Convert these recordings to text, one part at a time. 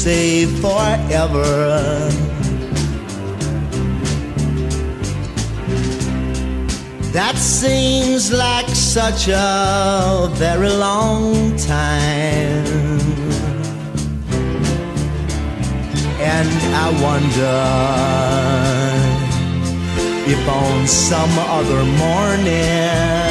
say forever. That seems like such a very long time. And I wonder if on some other morning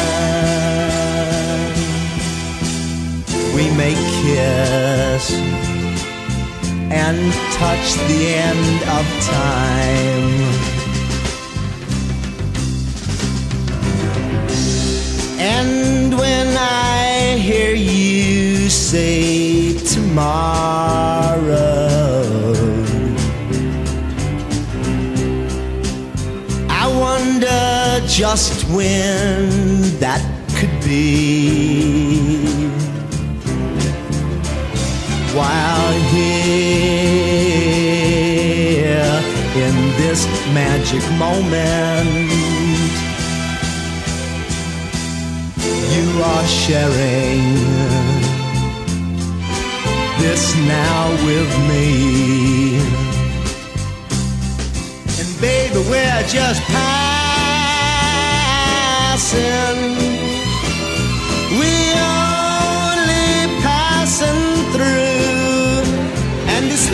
we may kiss and touch the end of time. And when I hear you say tomorrow, I wonder just when that could be. While here in this magic moment, you are sharing this now with me. And baby, we're just passing. We only passing through, and it's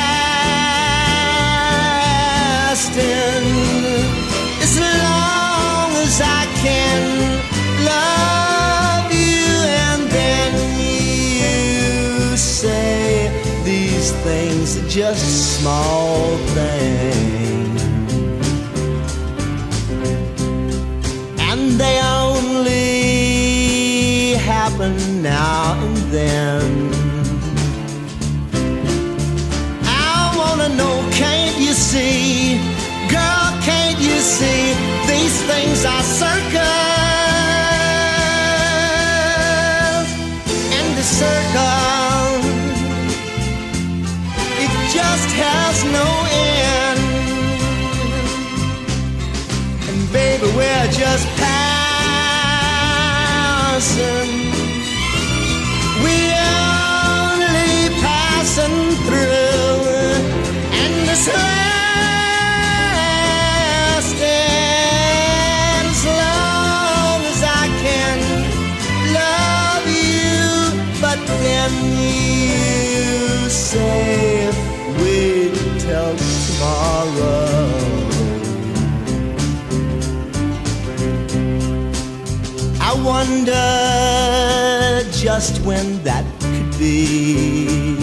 lasting as long as I can love you. And then you say these things are just small things, and they only happen now and then. I wanna know, can't you see, girl, can't you see, these things are circles, and the circle, it just has no end. And baby, we're just passing. We only passing through, and this lasting as long as I can love you. But then you say wait till tomorrow. I wonder just when that could be.